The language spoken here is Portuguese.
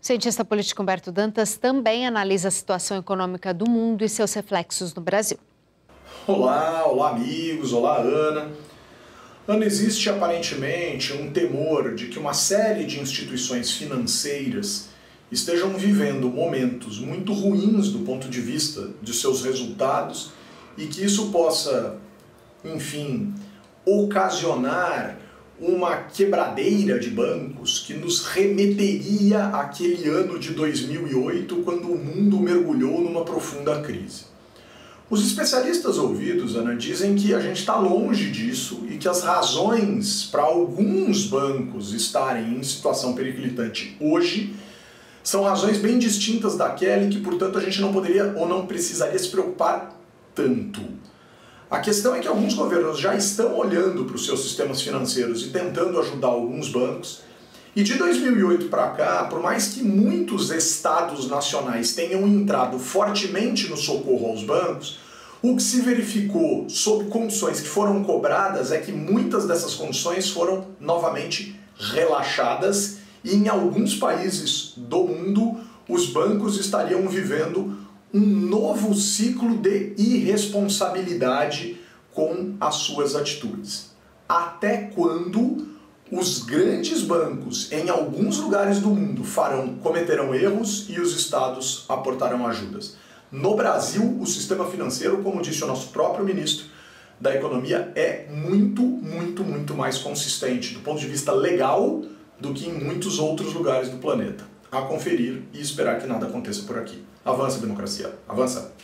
O cientista político Humberto Dantas também analisa a situação econômica do mundo e seus reflexos no Brasil. Olá amigos, olá Ana. Ana, existe aparentemente um temor de que uma série de instituições financeiras estejam vivendo momentos muito ruins do ponto de vista de seus resultados e que isso possa, enfim, ocasionar uma quebradeira de bancos que nos remeteria àquele ano de 2008, quando o mundo mergulhou numa profunda crise. Os especialistas ouvidos, Ana, dizem que a gente está longe disso e que as razões para alguns bancos estarem em situação periclitante hoje são razões bem distintas daquela e que, portanto, a gente não poderia ou não precisaria se preocupar tanto. A questão é que alguns governos já estão olhando para os seus sistemas financeiros e tentando ajudar alguns bancos. E de 2008 para cá, por mais que muitos estados nacionais tenham entrado fortemente no socorro aos bancos, o que se verificou sob condições que foram cobradas é que muitas dessas condições foram novamente relaxadas e em alguns países do mundo os bancos estariam vivendo um novo ciclo de irresponsabilidade com as suas atitudes. Até quando os grandes bancos em alguns lugares do mundo cometerão erros e os estados aportarão ajudas? No Brasil, o sistema financeiro, como disse o nosso próprio ministro da Economia, é muito mais consistente do ponto de vista legal do que em muitos outros lugares do planeta. A conferir e esperar que nada aconteça por aqui. Avança, democracia. Avança!